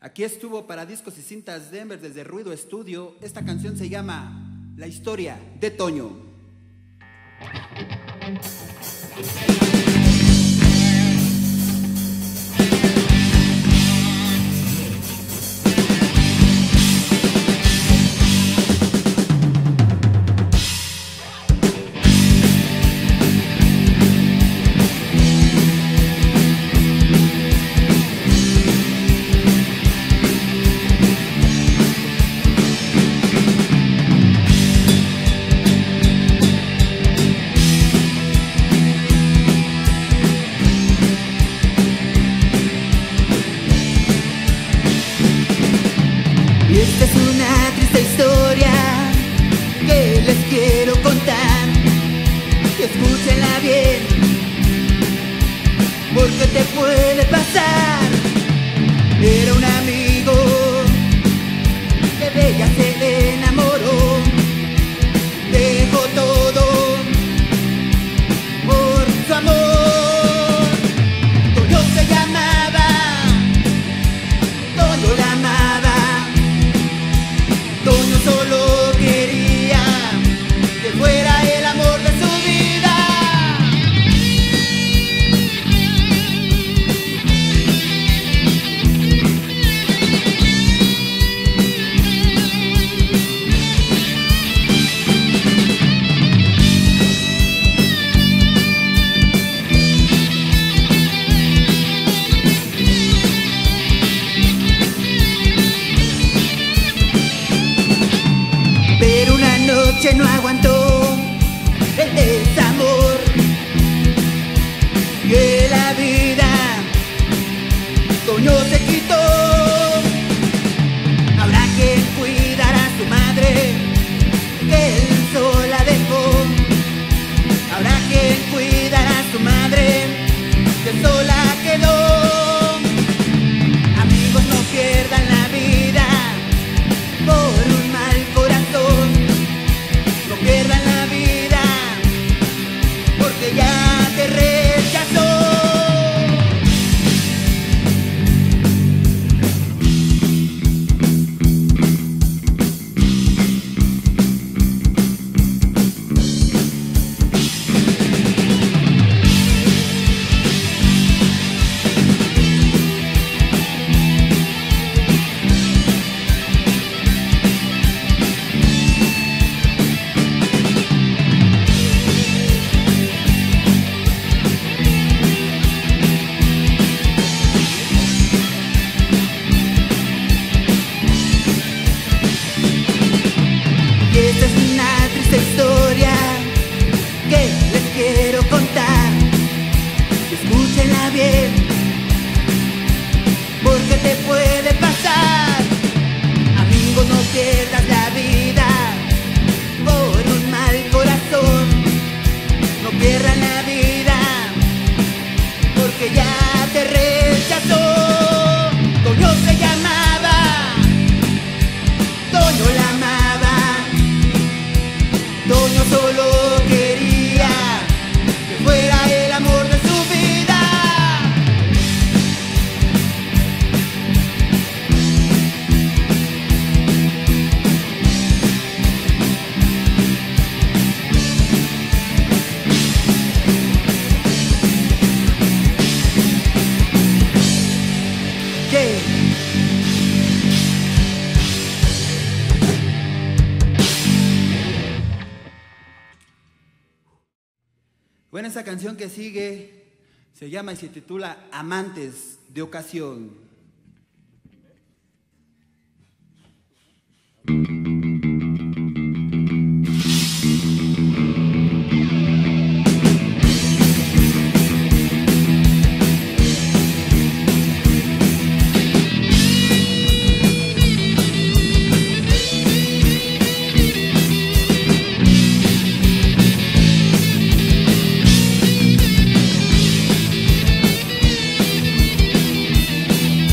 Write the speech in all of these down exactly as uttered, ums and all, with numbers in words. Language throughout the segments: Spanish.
Aquí estuvo para Discos y Cintas Denver desde Ruido Estudio. Esta canción se llama La Historia de Toño. Esta es una triste historia que les quiero contar, y escúchenla bien, porque te puede pasar. Era un amigo que de ella se enamoró, dejó todo por su amor. Toño se llamaba, Toño la amaba. Toño solo quería que fuera el amor de su vida. Pero una noche no aguantó el desamor y de la vida Toño se quitó. Habrá quien cuidar a su madre que él sola dejó. Habrá quien cuidar a su madre que sola quedó. Amigos, no pierdan la vida por un mal corazón. No pierdan la vida porque ya te rechazó. Y esta es una triste historia que les quiero contar. Escúchenla bien, porque te puede pasar. Amigo, no pierdas la vida por un mal corazón. No pierdan la vida porque ya te rechazó. Toño se llamaba, Toño la amaba. Toño solo quería que fuera el amor de su vida. Yeah. Bueno, esa canción que sigue se llama y se titula Amantes de Ocasión. Thank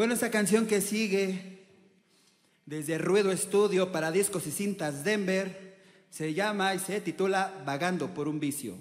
Bueno, esta canción que sigue desde Ruedo Estudio para discos y cintas Denver se llama y se titula Vagando por un vicio.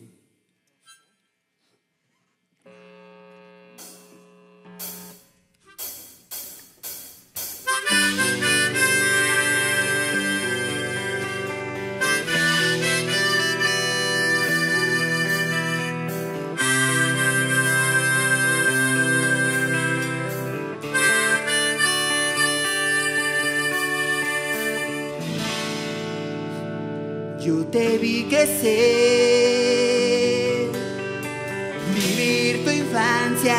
Yo te vi crecer, vivir tu infancia,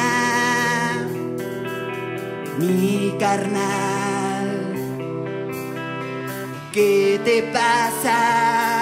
mi carnal. ¿Qué te pasa?